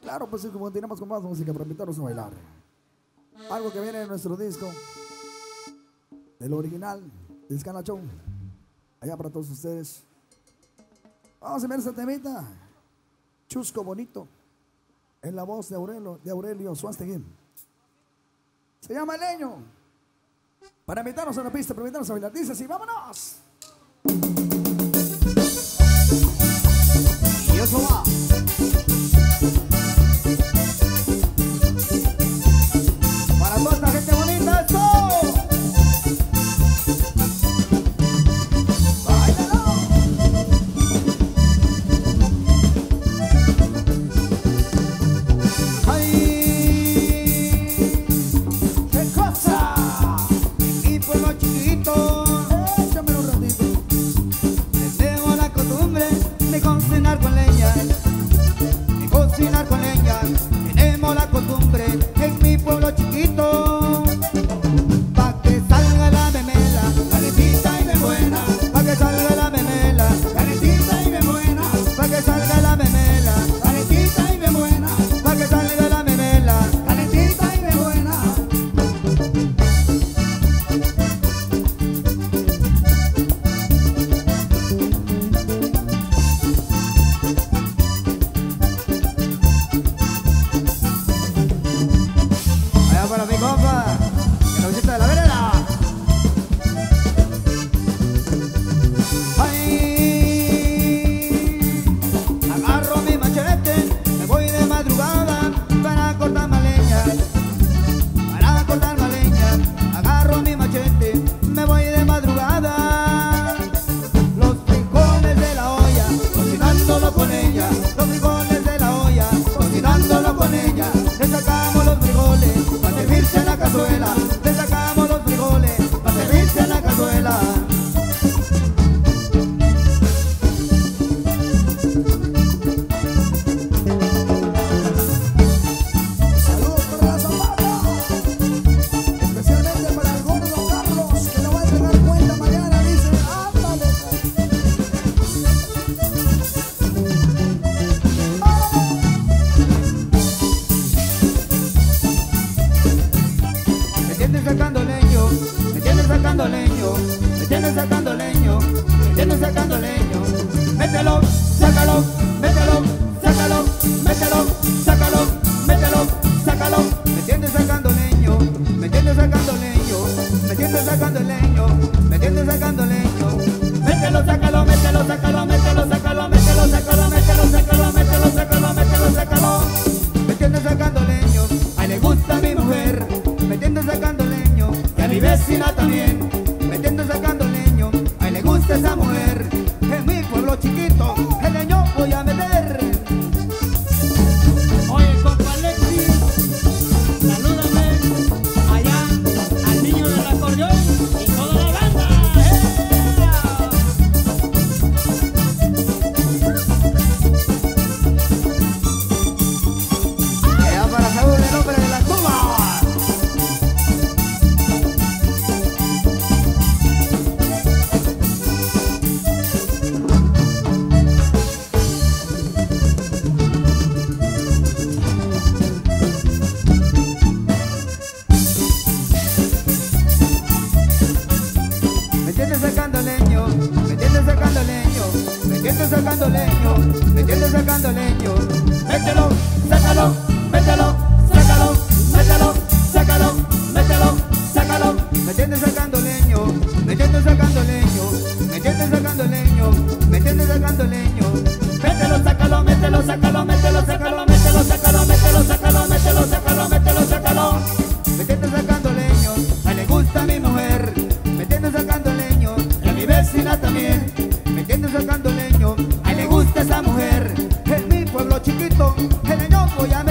Claro, pues sí, continuamos con más música para invitarnos a bailar. Algo que viene de nuestro disco, del original, Discana Show. Allá para todos ustedes. Vamos a ver esta temita. Chusco Bonito. En la voz de Aurelio Suástegui. Se llama Leño. Para invitarnos a la pista, para invitarnos a bailar. Dice así, ¡vámonos! Y eso va. Para toda esta gente bonita, ¡eso! ¡Báilalo! ¡Ay! ¡Qué cosa! Mi pueblo chiquito, Échame un ratito. tenemos la costumbre de cocinar con leña. De cocinar con leña. Tenemos la costumbre en mi pueblo chiquito. Pa' que salga la memela, calentita y bien buena. Pa' que salga la memela, calentita y bien buena. Pa' que salga la memela, calentita y bien buena. Pa' que salga la memela, calentita y bien buena. Allá para mi compa, que nos visita de la vereda. Ay, agarro mi machete, me voy de madrugada para cortar más leña. Para cortar más leña, agarro mi machete, me voy de madrugada. Los frijoles de la olla, cocinándolo con ella. Los frijoles de la olla, cocinándolo con ella. Le sacamos los frijoles para servirse en la cazuela. Le sacamos los frijoles para servirse en la cazuela. Saludos para la Zapata. Especialmente para el gordo Carlos, que no va a entregar cuenta mañana. Dice, ándale. Me tienen sacando leño, me tienen sacando leño, me tienen sacando leño, me tienen sacando leño. Mételo, sácalo, mételo, sácalo, mételo, sácalo, mételo, sácalo. Me tienen sacando leño, me tienen sacando leño, me tienen sacando leño, me tienen sacando leño. Mételo, sácalo, mételo, sácalo, mételo, sácalo, mételo, sácalo, mételo, sácalo, mételo, sácalo, mételo, sácalo. Me tienen sacando leño, a le gusta a mi mujer. Me tienen sacando leño, y a mi vecina también. Me tienen sacando leño, a le gusta esa mujer. En mi pueblo chiquito, el leño voy a meter. Oye, compa Alexis, salúdame allá al niño del acordeón y toda la banda. Allá para Saúl, el hombre de la tuba. Me tienen sacando leño, me tienen sacando leño, me tienen sacando leño, me tienen sacando leño. Mételo, sácalo, mételo, sácalo, mételo, sácalo, mételo, sácalo. Me tienen sacando leño, me tienen sacando leño, me tienen sacando leño, me tienen sacando leño. Mételo, sácalo, mételo, sácalo, mételo, sácalo, mételo, sácalo, mételo, sácalo, mételo, sácalo, mételo, sácalo. Me tienen sacando leño, a le gusta a mi mujer. Me tienen sacando leño, y a mi vecina también. Me tienen sacando leño, a le gusta esa mujer. En mi pueblo chiquito, el leño voy a